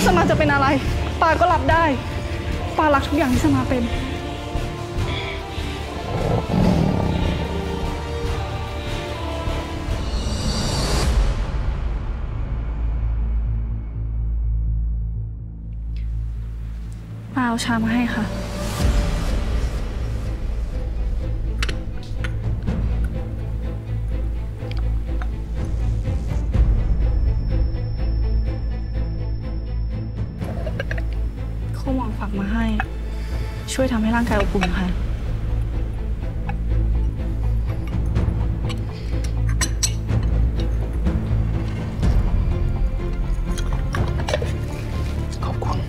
มาจะเป็นอะไรปาก็รับได้ปารักทุกอย่างที่สมาเป็นปาเอาชามาให้ค่ะเขาหวังฝากมาให้ช่วยทำให้ร่างกายอบอุ่นค่ะขอบคุณ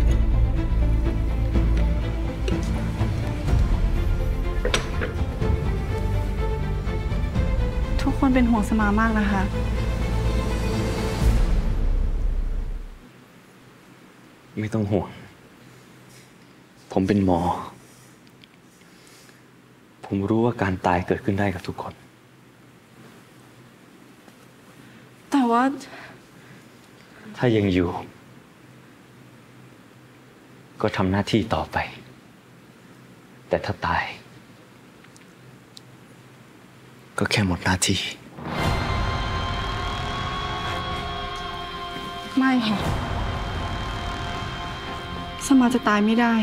ทุกคนเป็นห่วงสมามากนะคะไม่ต้องห่วงผมเป็นหมอผมรู้ว่าการตายเกิดขึ้นได้กับทุกคนแต่ว่าถ้ายังอยู่ก็ทำหน้าที่ต่อไปแต่ถ้าตายก็แค่หมดหน้าที่ไม่ค่ะสมาจะตายไม่ได้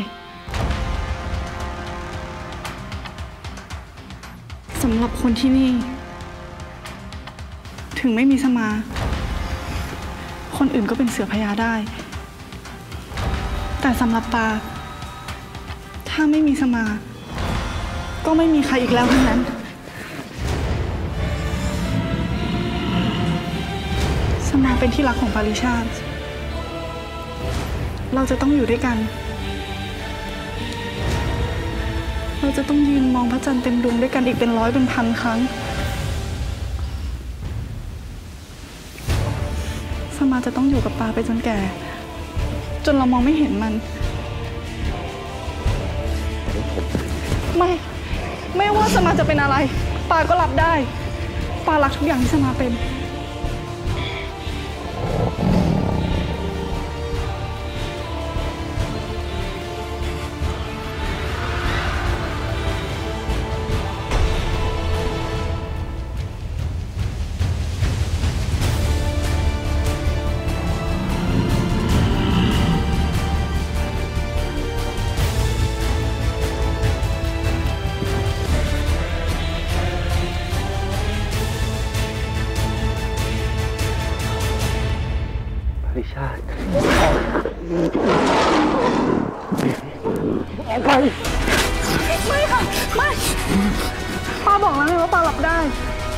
สำหรับคนที่นี่ถึงไม่มีสมาคนอื่นก็เป็นเสือพญาได้แต่สำหรับปาถ้าไม่มีสมาก็ไม่มีใครอีกแล้วทั้งนั้นสมาเป็นที่รักของปาริชาติเราจะต้องอยู่ด้วยกันเราจะต้องยืนมองพระจันทร์เต็มดวงด้วยกันอีกเป็นร้อยเป็นพันครั้งสมาจะต้องอยู่กับปาไปจนแก่จนเรามองไม่เห็นมันไม่ว่าสมาจะเป็นอะไรปาก็รับได้ปารักทุกอย่างที่สมาเป็นปาริชาติออกไปไม่ค่ะไม่ปาบอกแล้วไงว่าปารับได้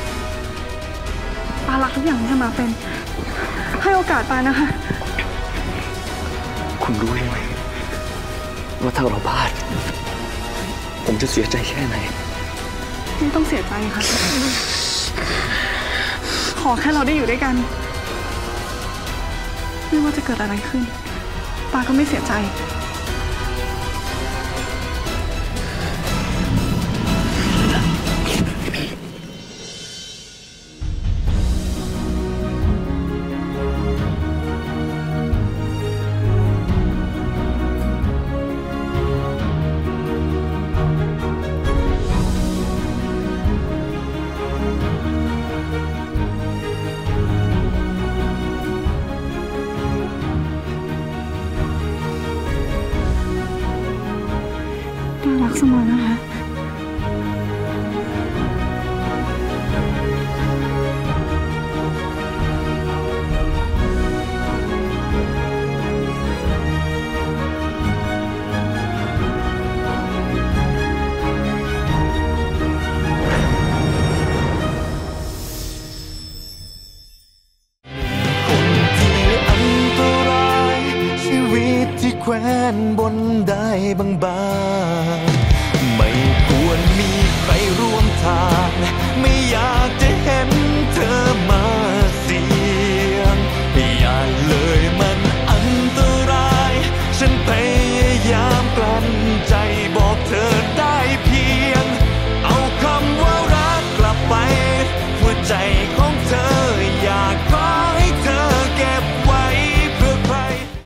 ปารักทุกอย่างที่มาเป็นให้โอกาสปานะคะคุณรู้ใช่ไหมว่าถ้าเราพลาดผมจะเสียใจแค่ไหนไม่ต้องเสียใจค่ะขอแค่เราได้อยู่ด้วยกันไม่ว่าจะเกิดอะไรขึ้นปาก็ไม่เสียใจรักเสมอนะคะแขวนบนได้บางๆไม่ควรมีใครร่วมทางไม่อยากจะเห็น